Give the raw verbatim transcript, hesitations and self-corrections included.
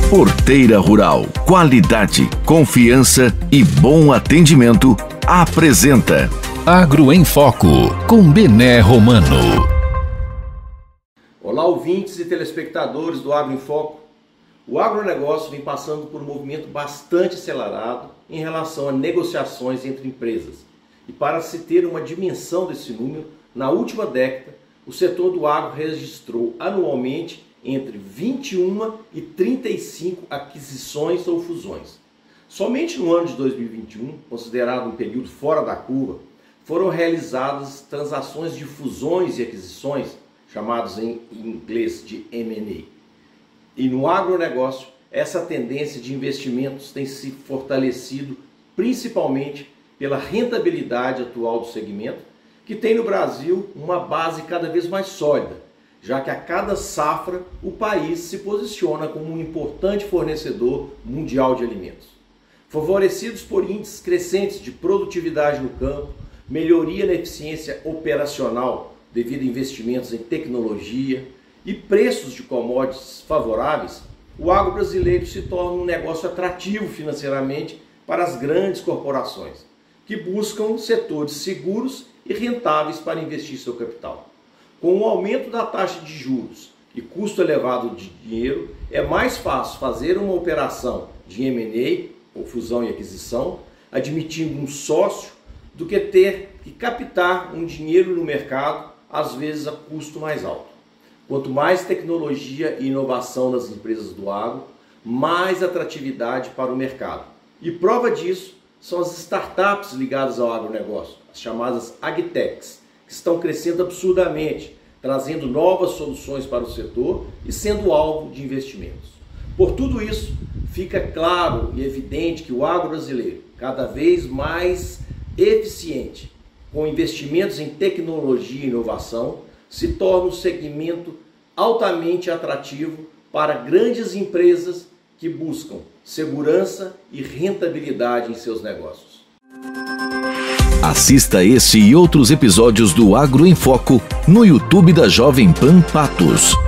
Porteira Rural, qualidade, confiança e bom atendimento, apresenta Agro em Foco, com Bené Romano. Olá, ouvintes e telespectadores do Agro em Foco. O agronegócio vem passando por um movimento bastante acelerado em relação a negociações entre empresas. E para se ter uma dimensão desse número, na última década, o setor do agro registrou anualmente entre vinte e uma e trinta e cinco aquisições ou fusões. Somente no ano de dois mil e vinte e um, considerado um período fora da curva, foram realizadas transações de fusões e aquisições, chamados em inglês de M and A. E no agronegócio, essa tendência de investimentos tem se fortalecido principalmente pela rentabilidade atual do segmento, que tem no Brasil uma base cada vez mais sólida, já que a cada safra o país se posiciona como um importante fornecedor mundial de alimentos. Favorecidos por índices crescentes de produtividade no campo, melhoria na eficiência operacional devido a investimentos em tecnologia e preços de commodities favoráveis, o agro brasileiro se torna um negócio atrativo financeiramente para as grandes corporações, que buscam setores seguros e rentáveis para investir seu capital. Com o aumento da taxa de juros e custo elevado de dinheiro, é mais fácil fazer uma operação de M and A, ou fusão e aquisição, admitindo um sócio, do que ter que captar um dinheiro no mercado, às vezes a custo mais alto. Quanto mais tecnologia e inovação nas empresas do agro, mais atratividade para o mercado. E prova disso são as startups ligadas ao agronegócio, as chamadas agtechs, que estão crescendo absurdamente, trazendo novas soluções para o setor e sendo alvo de investimentos. Por tudo isso, fica claro e evidente que o agro brasileiro, cada vez mais eficiente, com investimentos em tecnologia e inovação, se torna um segmento altamente atrativo para grandes empresas que buscam segurança e rentabilidade em seus negócios. Assista esse e outros episódios do Agro em Foco no YouTube da Jovem Pan Patos.